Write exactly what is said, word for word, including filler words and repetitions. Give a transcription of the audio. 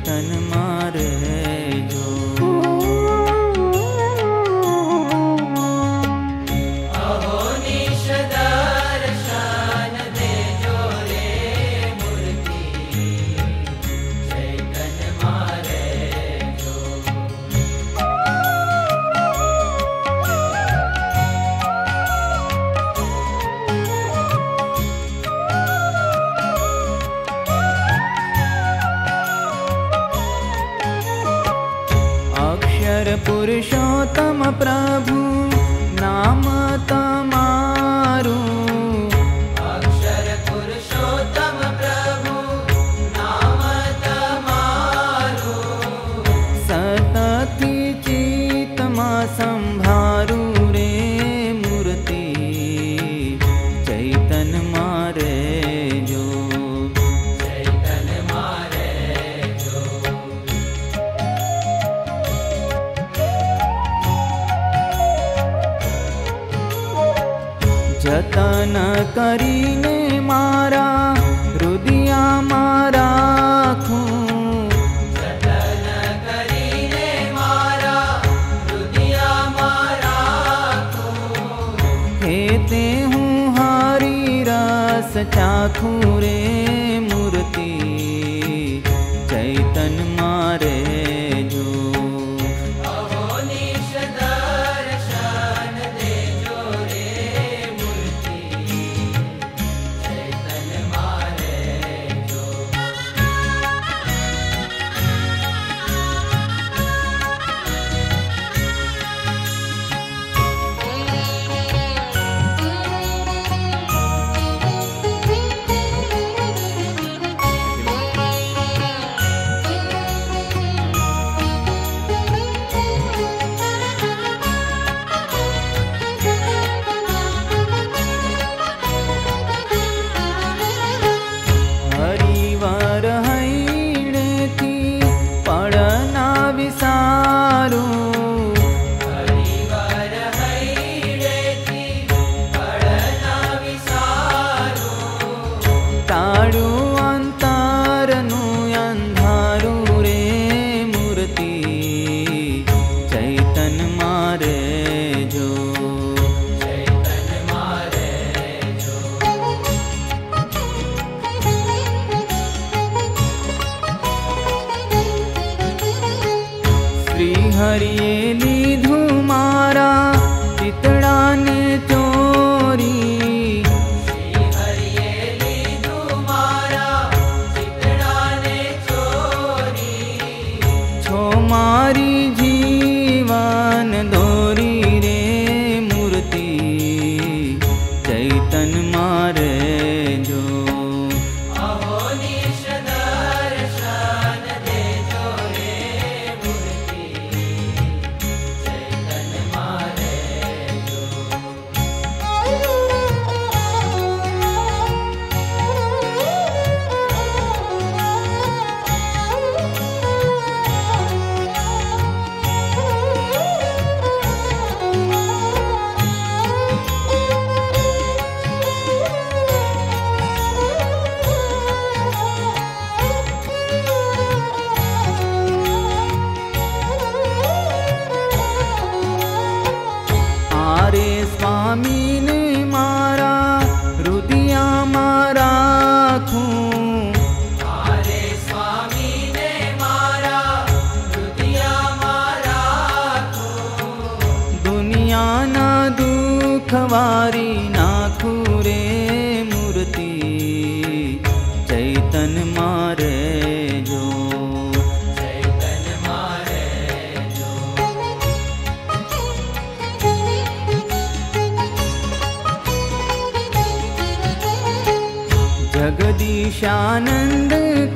चैतन मारे जो। अहो निश दर्शन देजो रे मूर्ति चैतन मारे जो। अक्षर पुरुषोत्तम प्रभु नाम तमारू। अक्षर पुरुषोत्तम प्रभु नाम तमारू। सतति चित्तमा संभारू रे मूर्ति चैतन मारे जो। चैतन मारे जो। जतन करीने मारा हृदया मारा खूं। जतन करीने मारा हृदया मारा खूं। हेते हूँ हरि रस चाखू रे मूर्ति चैतन मारे जो। अहो निश दर्शन देजो रे मूर्ति चैतन मारे जो। हरिवर हैणे थी पड़ना विसारू। हरिवर हैडेथी पड़ना विसारू। ताड़ू अंतरनु अंधारू रे मूर्ति चैतन मारे जो। चैतन मारे जो। श्री हरिये लीधु मारा चितड़ा ने चोरी। श्री हरिये लीधु मारा चितड़ा ने चोरी। छो मारी जीवन दोरी रे मूर्ति चैतन मारे जो। अहो निश दर्शन देजो रे मूर्ति चैतन मारे जो। आरे स्वामी ने मारा हृदया मारा खूं। आरे स्वामी ने मारा हृदया मारा खूं। दुनिया ना दुख वारी नाखू रे मूर्ति चैतन मारे जो। चैतन मारे जो। जगदीशानंद